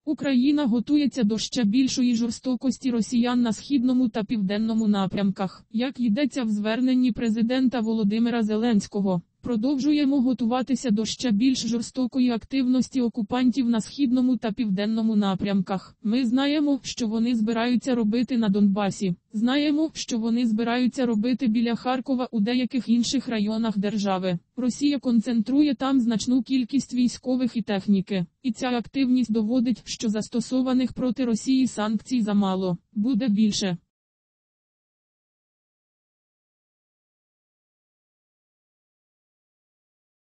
Україна готується до ще більшої жорстокості росіян на східному та південному напрямках. Як йдеться в зверненні президента Володимира Зеленського, продовжуємо готуватися до ще більш жорстокої активності окупантів на східному та південному напрямках. Ми знаємо, що вони збираються робити на Донбасі. Знаємо, що вони збираються робити біля Харкова у деяких інших районах держави. Росія концентрує там значну кількість військових і техніки. І ця активність доводить, що застосованих проти Росії санкцій замало. Буде більше.